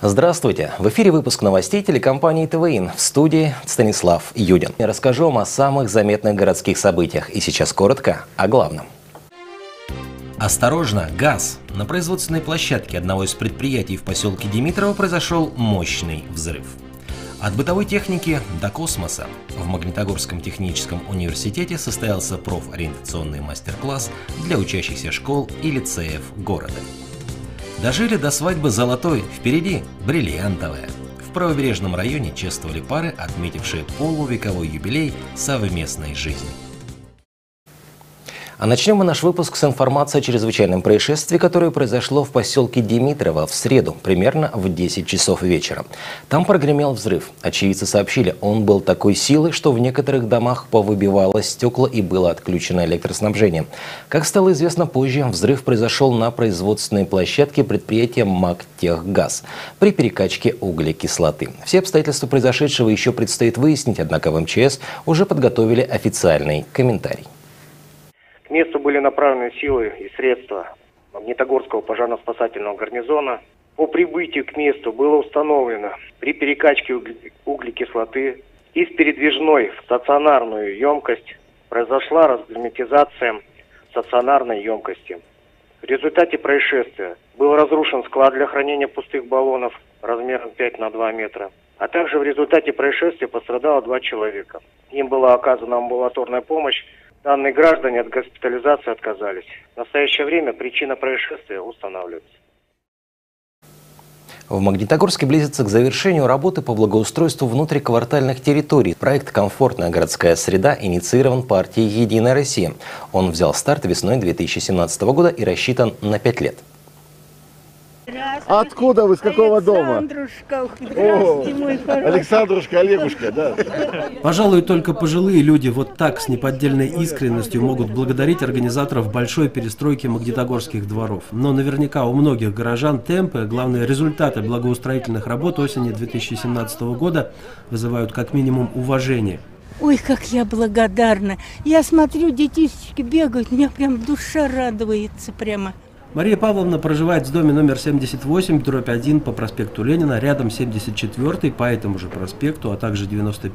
Здравствуйте! В эфире выпуск новостей телекомпании ТВИН. В студии Станислав Юдин. Я расскажу вам о самых заметных городских событиях. И сейчас коротко о главном. Осторожно, газ! На производственной площадке одного из предприятий в поселке Димитрово произошел мощный взрыв. От бытовой техники до космоса. В Магнитогорском техническом университете состоялся профориентационный мастер-класс для учащихся школ и лицеев города. Дожили до свадьбы золотой, впереди бриллиантовая. В правобережном районе чествовали пары, отметившие полувековой юбилей совместной жизни. А начнем мы наш выпуск с информации о чрезвычайном происшествии, которое произошло в поселке Димитрово в среду, примерно в 10 часов вечера. Там прогремел взрыв. Очевидцы сообщили, он был такой силы, что в некоторых домах повыбивало стекла и было отключено электроснабжение. Как стало известно позже, взрыв произошел на производственной площадке предприятия МАГТехГаз при перекачке углекислоты. Все обстоятельства произошедшего еще предстоит выяснить, однако в МЧС уже подготовили официальный комментарий. К месту были направлены силы и средства Магнитогорского пожарно-спасательного гарнизона. По прибытию к месту было установлено, при перекачке углекислоты из передвижной в стационарную емкость произошла разгерметизация стационарной емкости. В результате происшествия был разрушен склад для хранения пустых баллонов размером 5 на 2 метра. А также в результате происшествия пострадало 2 человека. Им была оказана амбулаторная помощь. Данные граждане от госпитализации отказались. В настоящее время причина происшествия устанавливается. В Магнитогорске близится к завершению работы по благоустройству внутриквартальных территорий. Проект «Комфортная городская среда» инициирован партией «Единая Россия». Он взял старт весной 2017 года и рассчитан на 5 лет. Откуда вы, с какого дома? Александрушка, здравствуйте, мой хороший. Александрушка, Олегушка, да. Пожалуй, только пожилые люди вот так с неподдельной искренностью могут благодарить организаторов большой перестройки магнитогорских дворов. Но наверняка у многих горожан темпы, а главное результаты благоустроительных работ осени 2017 года вызывают как минимум уважение. Ой, как я благодарна. Я смотрю, детишки бегают, у меня прям душа радуется прямо. Мария Павловна проживает в доме номер 78/1 по проспекту Ленина, рядом 74 по этому же проспекту, а также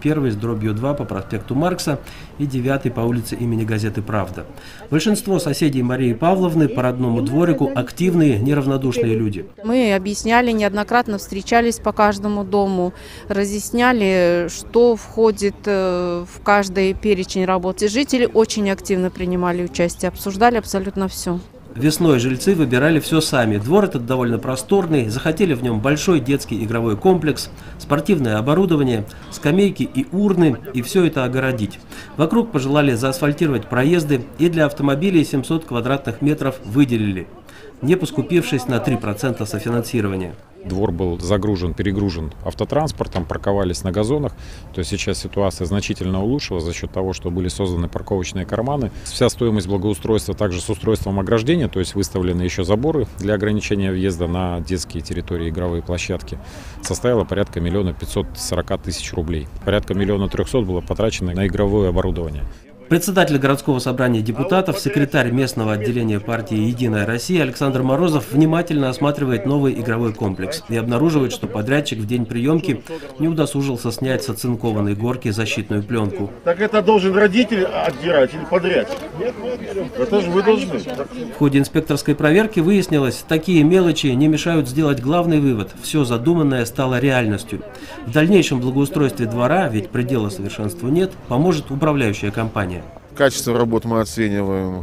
91/2 по проспекту Маркса и 9 по улице имени газеты «Правда». Большинство соседей Марии Павловны по родному дворику активные, неравнодушные люди. Мы объясняли, неоднократно встречались по каждому дому, разъясняли, что входит в каждый перечень работы. Жители очень активно принимали участие, обсуждали абсолютно все. Весной жильцы выбирали все сами. Двор этот довольно просторный, захотели в нем большой детский игровой комплекс, спортивное оборудование, скамейки и урны, и все это огородить. Вокруг пожелали заасфальтировать проезды и для автомобилей 700 квадратных метров выделили, не поскупившись на 3% софинансирования. Двор был загружен, перегружен автотранспортом, парковались на газонах. То есть сейчас ситуация значительно улучшилась за счет того, что были созданы парковочные карманы. Вся стоимость благоустройства также с устройством ограждения, то есть выставлены еще заборы для ограничения въезда на детские территории, игровые площадки, составила порядка 1 540 000 рублей. Порядка 1 300 000 было потрачено на игровое оборудование. Председатель городского собрания депутатов, секретарь местного отделения партии «Единая Россия» Александр Морозов внимательно осматривает новый игровой комплекс и обнаруживает, что подрядчик в день приемки не удосужился снять с оцинкованной горки защитную пленку. Так это должен родитель отдирать или подрядчик? Это же вы должны. В ходе инспекторской проверки выяснилось, такие мелочи не мешают сделать главный вывод – все задуманное стало реальностью. В дальнейшем благоустройстве двора, ведь предела совершенству нет, поможет управляющая компания. Качество работ мы оцениваем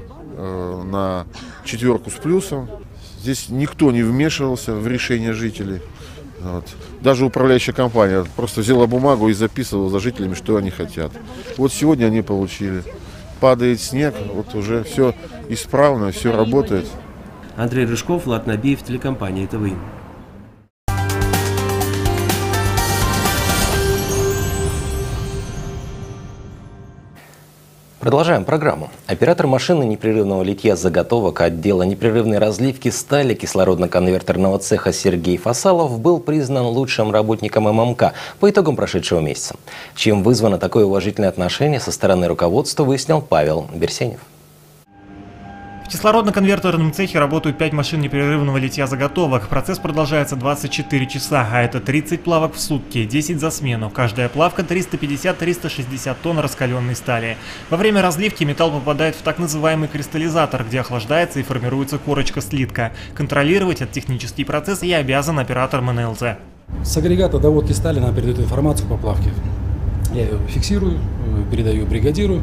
на 4 с плюсом. Здесь никто не вмешивался в решение жителей. Вот. Даже управляющая компания просто взяла бумагу и записывала за жителями, что они хотят. Вот сегодня они получили. Падает снег, вот уже все исправно, все работает. Андрей Рыжков, Влад Набиев, телекомпания ТВИН. Продолжаем программу. Оператор машины непрерывного литья заготовок отдела непрерывной разливки стали кислородно-конвертерного цеха Сергей Фасалов был признан лучшим работником ММК по итогам прошедшего месяца. Чем вызвано такое уважительное отношение со стороны руководства, выяснил Павел Берсенев. В кислородно-конвертерном цехе работают 5 машин непрерывного литья заготовок. Процесс продолжается 24 часа, а это 30 плавок в сутки, 10 за смену. Каждая плавка 350-360 тонн раскаленной стали. Во время разливки металл попадает в так называемый кристаллизатор, где охлаждается и формируется корочка слитка. Контролировать этот технический процесс и обязан оператор МНЛЗ. С агрегата доводки стали нам передают информацию по плавке. Я ее фиксирую, передаю бригадиру.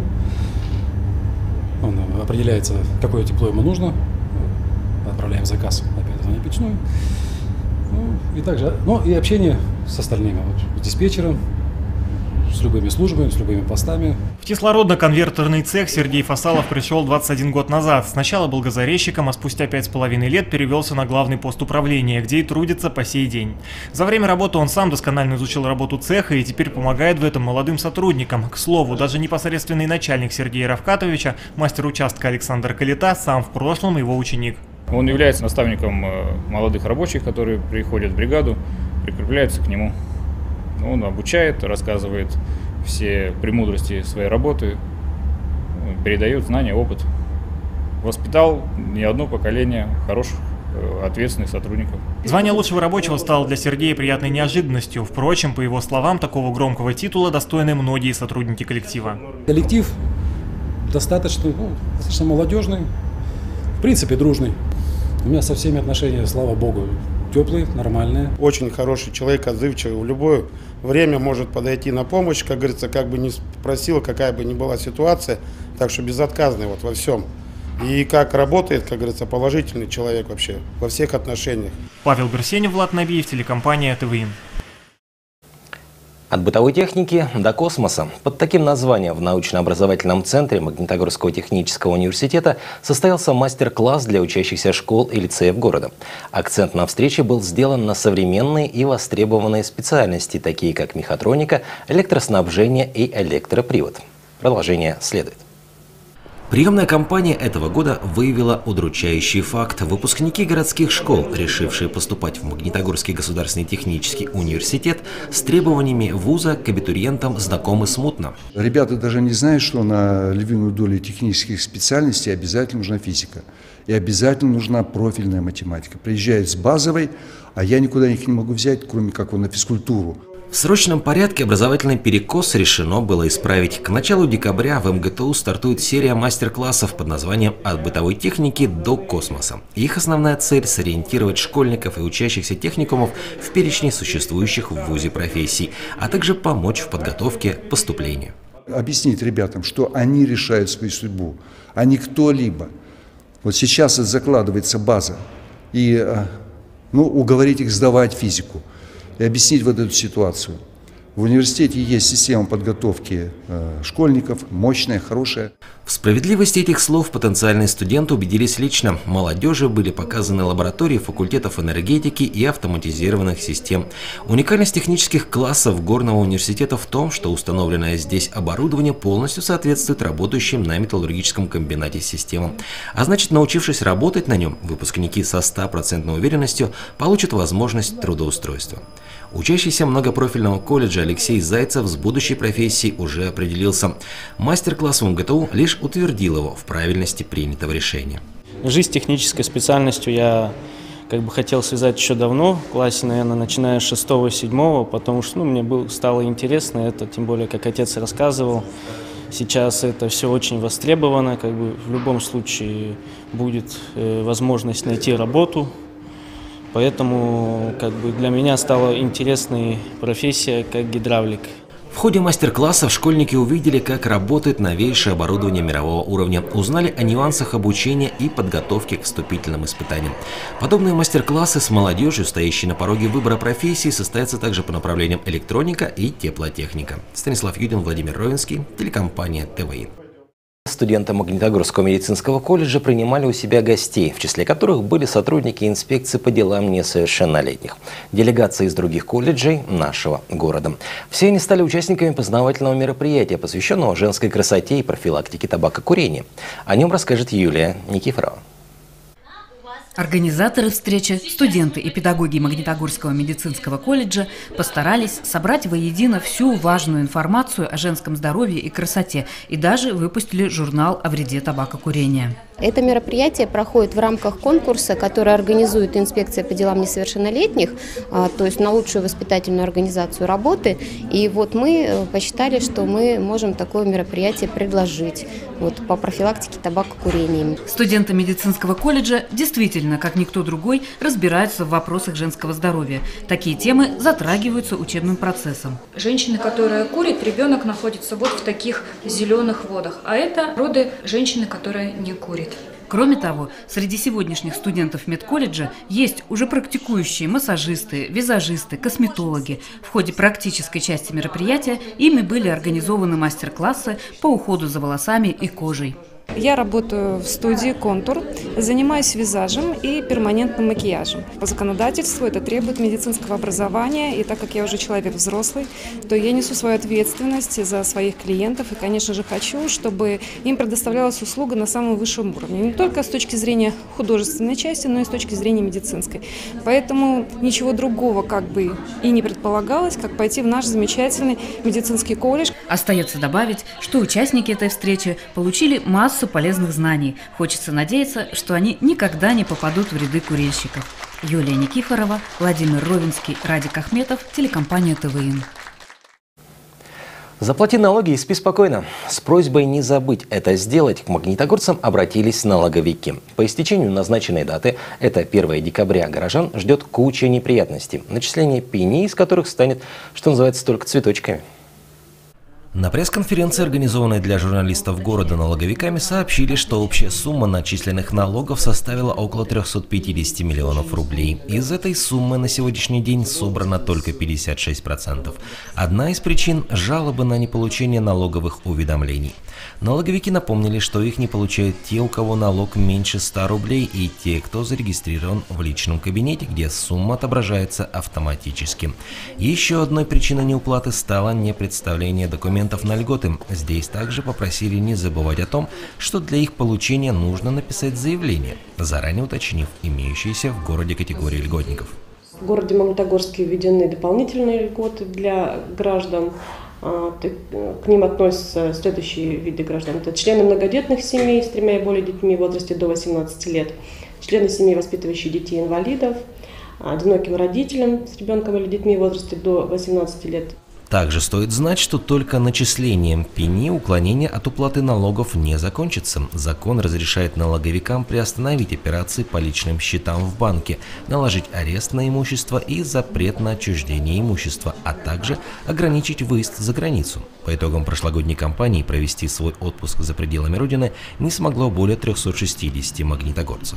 Он определяется, какое тепло ему нужно. Отправляем заказ опять на печную. И также, и общение с остальными, с диспетчером, с любыми службами, с любыми постами. В кислородно-конвертерный цех Сергей Фасалов пришел 21 год назад. Сначала был газорезчиком, а спустя 5,5 лет перевелся на главный пост управления, где и трудится по сей день. За время работы он сам досконально изучил работу цеха и теперь помогает в этом молодым сотрудникам. К слову, даже непосредственный начальник Сергея Равкатовича, мастер участка Александр Калита, сам в прошлом его ученик. Он является наставником молодых рабочих, которые приходят в бригаду, прикрепляются к нему. Он обучает, рассказывает все премудрости своей работы, передает знания, опыт. Воспитал не одно поколение хороших, ответственных сотрудников. Звание лучшего рабочего стало для Сергея приятной неожиданностью. Впрочем, по его словам, такого громкого титула достойны многие сотрудники коллектива. Коллектив достаточно молодежный, в принципе дружный. У меня со всеми отношения, слава богу, теплые, нормальные. Очень хороший человек, отзывчивый. В любое время может подойти на помощь, как говорится, как бы ни спросила, какая бы ни была ситуация. Так что безотказный во всем. И как работает, как говорится, положительный человек вообще во всех отношениях. Павел Берсенев, Влад Набиев, телекомпания ТВИ. От бытовой техники до космоса. Под таким названием в научно-образовательном центре Магнитогорского технического университета состоялся мастер-класс для учащихся школ и лицеев города. Акцент на встрече был сделан на современные и востребованные специальности, такие как мехатроника, электроснабжение и электропривод. Продолжение следует. Приемная кампания этого года выявила удручающий факт. Выпускники городских школ, решившие поступать в Магнитогорский государственный технический университет, с требованиями вуза к абитуриентам знакомы смутно. Ребята даже не знают, что на львиную долю технических специальностей обязательно нужна физика. И обязательно нужна профильная математика. Приезжают с базовой, а я никуда их не могу взять, кроме как на физкультуру. В срочном порядке образовательный перекос решено было исправить. К началу декабря в МГТУ стартует серия мастер-классов под названием «От бытовой техники до космоса». Их основная цель – сориентировать школьников и учащихся техникумов в перечне существующих в вузе профессий, а также помочь в подготовке к поступлению. Объяснить ребятам, что они решают свою судьбу, а не кто-либо. Вот сейчас закладывается база, и уговорить их сдавать физику. И объяснить вот эту ситуацию. В университете есть система подготовки школьников, мощная, хорошая. В справедливости этих слов потенциальные студенты убедились лично. Молодежи были показаны лаборатории факультетов энергетики и автоматизированных систем. Уникальность технических классов Горного университета в том, что установленное здесь оборудование полностью соответствует работающим на металлургическом комбинате системам. А значит, научившись работать на нем, выпускники со 100% уверенностью получат возможность трудоустройства. Учащийся многопрофильного колледжа Алексей Зайцев с будущей профессией уже определился. Мастер-класс в МГТУ лишь утвердил его в правильности принятого решения. Жизнь с технической специальностью я хотел связать еще давно, в классе, наверное, начиная с 6-7, потому что мне стало интересно это, тем более, как отец рассказывал. Сейчас это все очень востребовано, в любом случае будет возможность найти работу. Поэтому для меня стала интересной профессия как гидравлик. В ходе мастер-классов школьники увидели, как работает новейшее оборудование мирового уровня, узнали о нюансах обучения и подготовки к вступительным испытаниям. Подобные мастер-классы с молодежью, стоящей на пороге выбора профессии, состоятся также по направлениям электроника и теплотехника. Станислав Юдин, Владимир Ровенский, телекомпания ТВИ. Студенты Магнитогорского медицинского колледжа принимали у себя гостей, в числе которых были сотрудники инспекции по делам несовершеннолетних, делегации из других колледжей нашего города. Все они стали участниками познавательного мероприятия, посвященного женской красоте и профилактике табакокурения. О нем расскажет Юлия Никифорова. Организаторы встречи, студенты и педагоги Магнитогорского медицинского колледжа постарались собрать воедино всю важную информацию о женском здоровье и красоте и даже выпустили журнал о вреде табакокурения. Это мероприятие проходит в рамках конкурса, который организует инспекция по делам несовершеннолетних, то есть на лучшую воспитательную организацию работы. И вот мы посчитали, что мы можем такое мероприятие предложить по профилактике табакокурения. Студенты медицинского колледжа действительно, как никто другой, разбираются в вопросах женского здоровья. Такие темы затрагиваются учебным процессом. Женщина, которая курит, ребенок находится вот в таких зеленых водах, а это роды женщины, которая не курит. Кроме того, среди сегодняшних студентов медколледжа есть уже практикующие массажисты, визажисты, косметологи. В ходе практической части мероприятия ими были организованы мастер-классы по уходу за волосами и кожей. Я работаю в студии «Контур», занимаюсь визажем и перманентным макияжем. По законодательству это требует медицинского образования, и так как я уже человек взрослый, то я несу свою ответственность за своих клиентов и, конечно же, хочу, чтобы им предоставлялась услуга на самом высшем уровне. Не только с точки зрения художественной части, но и с точки зрения медицинской. Поэтому ничего другого и не предполагалось, как пойти в наш замечательный медицинский колледж. Остается добавить, что участники этой встречи получили массу полезных знаний. Хочется надеяться, что они никогда не попадут в ряды курильщиков. Юлия Никифорова, Владимир Ровенский, Радик Ахметов, телекомпания ТВН. Заплати налоги и спи спокойно. С просьбой не забыть это сделать к магнитогорцам обратились налоговики. По истечению назначенной даты, это 1 декабря, горожан ждет куча неприятностей. Начисление пени, из которых станет, что называется, только цветочками. На пресс-конференции, организованной для журналистов города налоговиками, сообщили, что общая сумма начисленных налогов составила около 350 миллионов рублей. Из этой суммы на сегодняшний день собрано только 56%. Одна из причин – жалобы на неполучение налоговых уведомлений. Налоговики напомнили, что их не получают те, у кого налог меньше 100 рублей, и те, кто зарегистрирован в личном кабинете, где сумма отображается автоматически. Еще одной причиной неуплаты стало непредставление документов на льготы. Здесь также попросили не забывать о том, что для их получения нужно написать заявление, заранее уточнив имеющиеся в городе категории льготников. В городе Магнитогорске введены дополнительные льготы для граждан. К ним относятся следующие виды граждан. Это члены многодетных семей с 3 и более детьми в возрасте до 18 лет, члены семей, воспитывающие детей-инвалидов, одиноким родителям с ребенком или детьми в возрасте до 18 лет. Также стоит знать, что только начислением пени уклонение от уплаты налогов не закончится. Закон разрешает налоговикам приостановить операции по личным счетам в банке, наложить арест на имущество и запрет на отчуждение имущества, а также ограничить выезд за границу. По итогам прошлогодней кампании провести свой отпуск за пределами Родины не смогло более 360 магнитогорцев.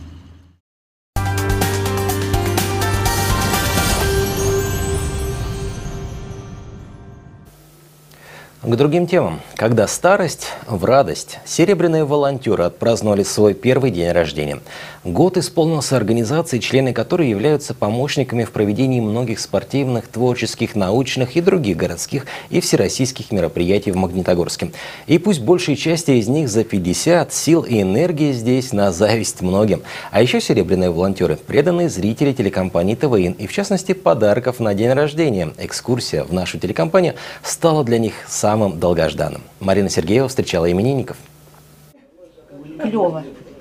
К другим темам. Когда старость в радость, серебряные волонтеры отпраздновали свой первый день рождения. Год исполнился организации, члены которой являются помощниками в проведении многих спортивных, творческих, научных и других городских и всероссийских мероприятий в Магнитогорске. И пусть большей части из них за 50, сил и энергии здесь на зависть многим. А еще серебряные волонтеры – преданные зрители телекомпании ТВН и, в частности, подарков на день рождения. Экскурсия в нашу телекомпанию стала для них самым долгожданным. Марина Сергеева встречала именинников. Клево.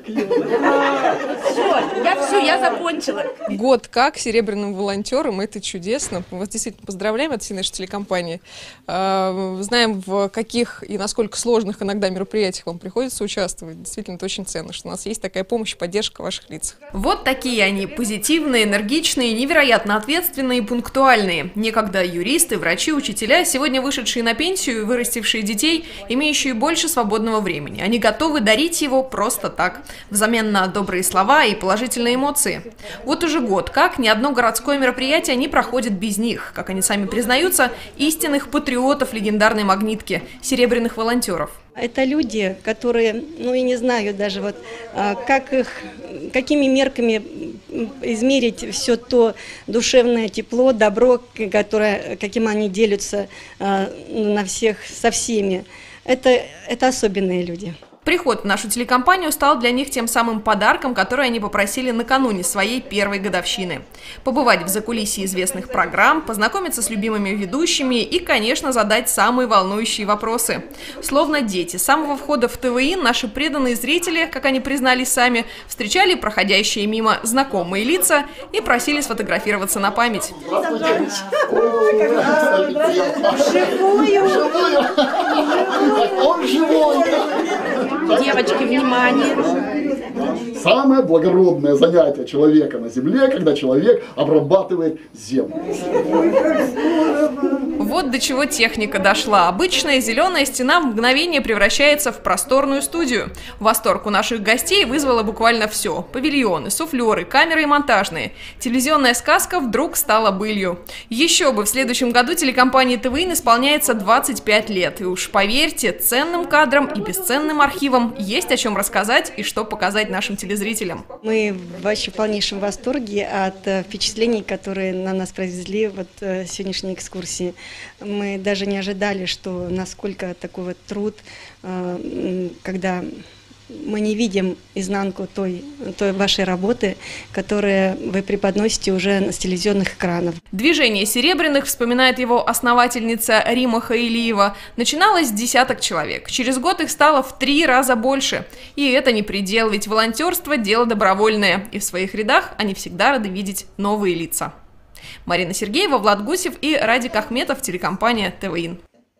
Я закончила. Год как серебряным волонтером, это чудесно. Мы вас действительно поздравляем от всей нашей телекомпании. Знаем, в каких и насколько сложных иногда мероприятиях вам приходится участвовать. Действительно, это очень ценно, что у нас есть такая помощь и поддержка в ваших лицах. Вот такие они: позитивные, энергичные, невероятно ответственные и пунктуальные. Некогда юристы, врачи, учителя, сегодня вышедшие на пенсию и вырастившие детей, имеющие больше свободного времени. Они готовы дарить его просто так, взамен на добрые слова и положительные эмоции. Вот уже год как ни одно городское мероприятие не проходит без них, как они сами признаются, истинных патриотов легендарной магнитки, серебряных волонтеров. Это люди, которые, я не знаю даже какими мерками измерить все то душевное тепло, добро, каким они делятся со всеми. Это особенные люди. Приход в нашу телекомпанию стал для них тем самым подарком, который они попросили накануне своей первой годовщины. Побывать в закулисье известных программ, познакомиться с любимыми ведущими и, конечно, задать самые волнующие вопросы. Словно дети, с самого входа в ТВИ наши преданные зрители, как они признались сами, встречали проходящие мимо знакомые лица и просили сфотографироваться на память. Он живой! Девочки, внимание! Самое благородное занятие человека на земле, когда человек обрабатывает землю. Вот до чего техника дошла. Обычная зеленая стена в мгновение превращается в просторную студию. Восторг у наших гостей вызвало буквально все. Павильоны, суфлеры, камеры и монтажные. Телевизионная сказка вдруг стала былью. Еще бы, в следующем году телекомпании ТВИ исполняется 25 лет. И уж поверьте, ценным кадрам и бесценным архивам есть о чем рассказать и что показать нашим телезрителям. Мы вообще в полнейшем восторге от впечатлений, которые на нас произвели вот сегодняшней экскурсии. Мы даже не ожидали, что насколько такой вот труд, когда мы не видим изнанку той вашей работы, которую вы преподносите уже с телевизионных экранов. Движение Серебряных, вспоминает его основательница Рима Хаилиева, начиналось с десяток человек. Через год их стало в 3 раза больше. И это не предел, ведь волонтерство – дело добровольное. И в своих рядах они всегда рады видеть новые лица. Марина Сергеева, Влад Гусев и Радик Ахметов, телекомпания ТВИ.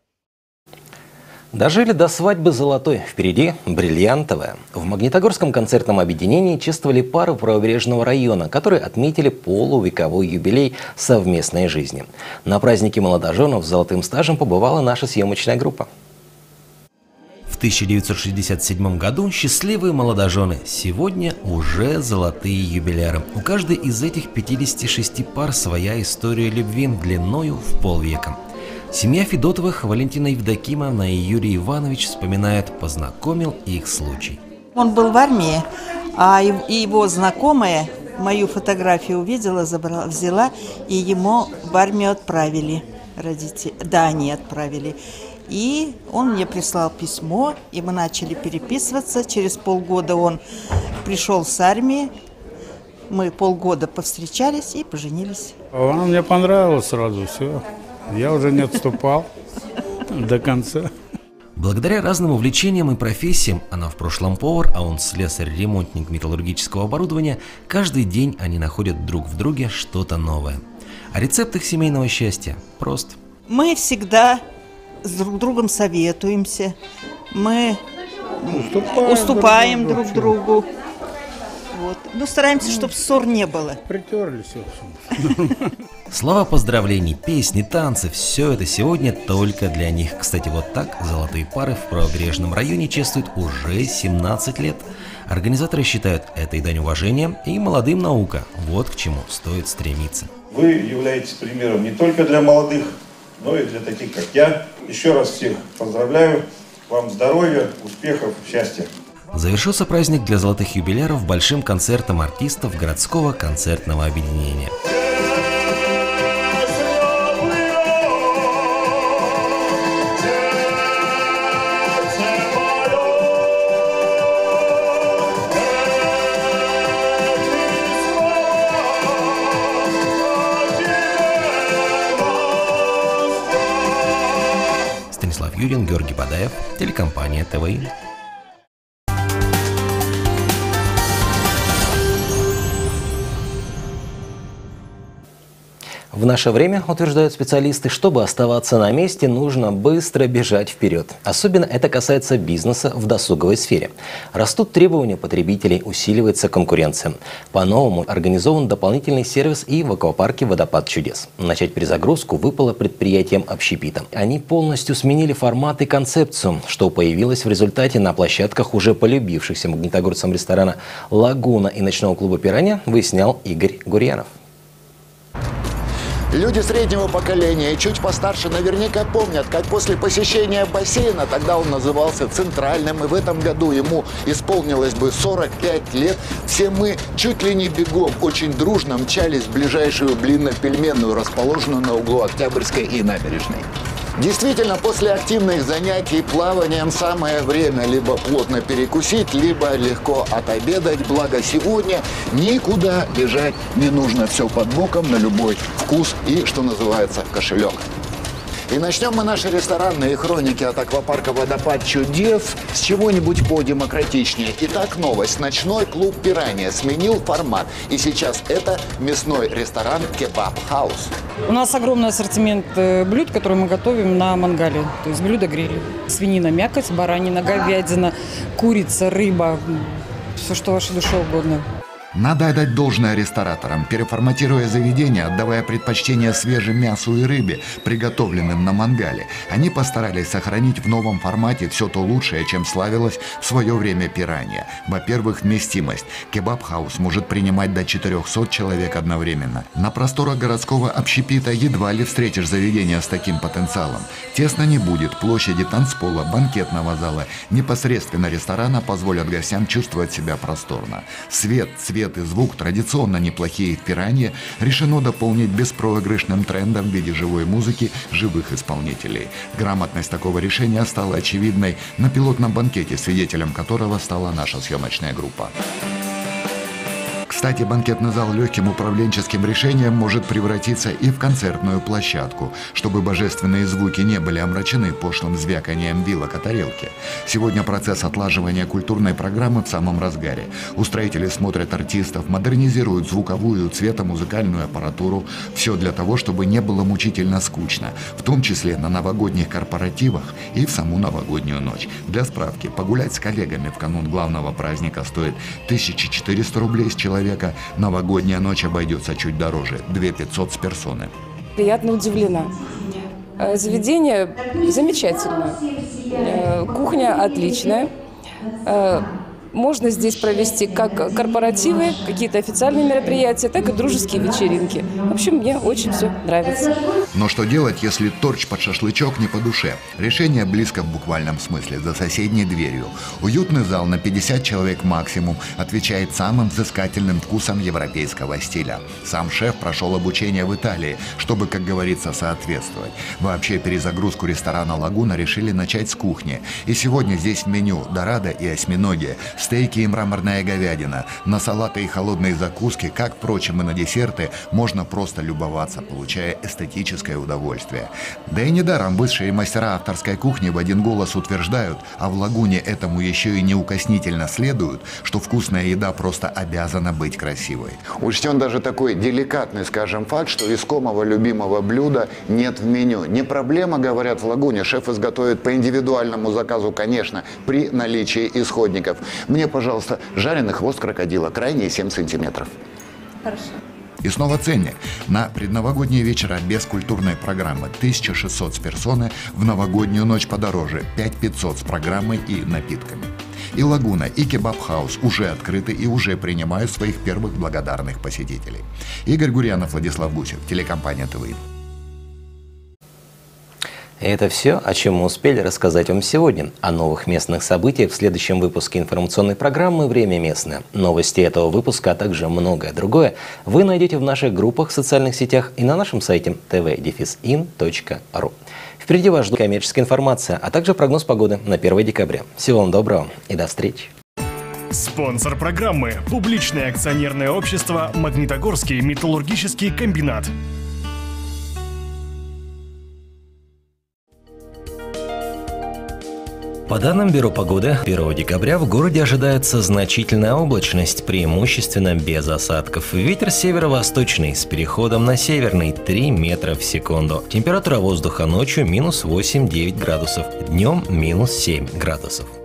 Дожили до свадьбы золотой. Впереди бриллиантовая. В Магнитогорском концертном объединении чествовали пару правобережного района, которые отметили полувековой юбилей совместной жизни. На празднике молодоженов с золотым стажем побывала наша съемочная группа. В 1967 году счастливые молодожены, сегодня уже золотые юбиляры. У каждой из этих 56 пар своя история любви длиною в полвека. Семья Федотовых, Валентина Евдокимовна и Юрий Иванович, вспоминают, познакомил их случай. Он был в армии, а его знакомая мою фотографию увидела, взяла, и ему в армию отправили родители. Да, они отправили. И он мне прислал письмо, и мы начали переписываться. Через полгода он пришел с армии. Мы полгода повстречались и поженились. Она мне понравилась сразу, все. Я уже не отступал до конца. Благодаря разным увлечениям и профессиям, она в прошлом повар, а он слесарь-ремонтник металлургического оборудования, каждый день они находят друг в друге что-то новое. А рецепт их семейного счастья прост. Мы всегда с друг другом советуемся, мы уступаем друг другу. Вот. Ну, стараемся, чтобы ссор не было. Притерлись, в общем. Слова поздравлений, песни, танцы – все это сегодня только для них. Кстати, вот так золотые пары в правобережном районе чествуют уже 17 лет. Организаторы считают это и дань уважения, и молодым наука. Вот к чему стоит стремиться. Вы являетесь примером не только для молодых, но и для таких, как я. Еще раз всех поздравляю. Вам здоровья, успехов, счастья. Завершился праздник для золотых юбиляров большим концертом артистов городского концертного объединения. Станислав Юрин, Георгий Бадаев, телекомпания ТВИ. В наше время, утверждают специалисты, чтобы оставаться на месте, нужно быстро бежать вперед. Особенно это касается бизнеса в досуговой сфере. Растут требования потребителей, усиливается конкуренция. По-новому организован дополнительный сервис и в аквапарке «Водопад чудес». Начать перезагрузку выпало предприятиям общепита. Они полностью сменили формат и концепцию, что появилось в результате на площадках уже полюбившихся магнитогорцам ресторана «Лагуна» и ночного клуба «Пиранья», выяснял Игорь Гурьянов. Люди среднего поколения и чуть постарше наверняка помнят, как после посещения бассейна, тогда он назывался «Центральным», и в этом году ему исполнилось бы 45 лет, все мы чуть ли не бегом, очень дружно мчались в ближайшую блинно-пельменную, расположенную на углу Октябрьской и Набережной. Действительно, после активных занятий плаванием самое время либо плотно перекусить, либо легко отобедать. Благо сегодня никуда бежать не нужно. Все под боком, на любой вкус и, что называется, кошелек. И начнем мы наши ресторанные хроники от аквапарка «Водопад чудес» с чего-нибудь подемократичнее. Итак, новость. Ночной клуб «Пиранья» сменил формат. И сейчас это мясной ресторан «Кебаб Хаус». У нас огромный ассортимент блюд, которые мы готовим на мангале. То есть блюда-грили. Свинина, мякоть, баранина, говядина, курица, рыба. Все, что вашей душе угодно. Надо отдать должное рестораторам, переформатируя заведение, отдавая предпочтение свежему мясу и рыбе, приготовленным на мангале. Они постарались сохранить в новом формате все то лучшее, чем славилась в свое время «Пиранья». Во-первых, вместимость. Кебаб-хаус может принимать до 400 человек одновременно. На просторах городского общепита едва ли встретишь заведение с таким потенциалом. Тесно не будет, площади танцпола, банкетного зала, непосредственно ресторана позволят гостям чувствовать себя просторно. Свет, цвет и звук, традиционно неплохие в «Пиранье», решено дополнить беспроигрышным трендом в виде живой музыки живых исполнителей. Грамотность такого решения стала очевидной на пилотном банкете, свидетелем которого стала наша съемочная группа. Кстати, банкетный зал легким управленческим решением может превратиться и в концертную площадку, чтобы божественные звуки не были омрачены пошлым звяканием вилок о тарелке. Сегодня процесс отлаживания культурной программы в самом разгаре. Устроители смотрят артистов, модернизируют звуковую, цветомузыкальную аппаратуру. Все для того, чтобы не было мучительно скучно, в том числе на новогодних корпоративах и в саму новогоднюю ночь. Для справки, погулять с коллегами в канун главного праздника стоит 1400 рублей с человека. Новогодняя ночь обойдется чуть дороже – 2500 с персоны. Приятно удивлена. Заведение замечательное. Кухня отличная. Можно здесь провести как корпоративы, какие-то официальные мероприятия, так и дружеские вечеринки. В общем, мне очень все нравится. Но что делать, если торч под шашлычок не по душе? Решение близко в буквальном смысле, за соседней дверью. Уютный зал на 50 человек максимум отвечает самым взыскательным вкусам европейского стиля. Сам шеф прошел обучение в Италии, чтобы, как говорится, соответствовать. Вообще перезагрузку ресторана «Лагуна» решили начать с кухни. И сегодня здесь в меню дорадо и осьминоги, стейки и мраморная говядина. На салаты и холодные закуски, как, впрочем, и на десерты, можно просто любоваться, получая эстетическое удовольствие. Да и недаром высшие мастера авторской кухни в один голос утверждают, а в «Лагуне» этому еще и неукоснительно следуют, что вкусная еда просто обязана быть красивой. Учтен даже такой деликатный, скажем, факт, что искомого любимого блюда нет в меню. Не проблема, говорят в «Лагуне», шеф изготовит по индивидуальному заказу, конечно, при наличии исходников. Мне, пожалуйста, жареный хвост крокодила, крайние 7 сантиметров. Хорошо. И снова ценник. На предновогодние вечера без культурной программы 1600 с персоны, в новогоднюю ночь подороже 5500 с программой и напитками. И «Лагуна», и «Кебаб-хаус» уже открыты и уже принимают своих первых благодарных посетителей. Игорь Гурьянов, Владислав Гусев, телекомпания ТВ. И это все, о чем мы успели рассказать вам сегодня. О новых местных событиях в следующем выпуске информационной программы «Время местное». Новости этого выпуска, а также многое другое вы найдете в наших группах в социальных сетях и на нашем сайте tv-in.ru. Впереди вас ждет коммерческая информация, а также прогноз погоды на 1 декабря. Всего вам доброго и до встречи. Спонсор программы – публичное акционерное общество «Магнитогорский металлургический комбинат». По данным Бюро погоды, 1 декабря в городе ожидается значительная облачность, преимущественно без осадков. Ветер северо-восточный с переходом на северный 3 метра в секунду. Температура воздуха ночью минус 8-9 градусов, днем минус 7 градусов.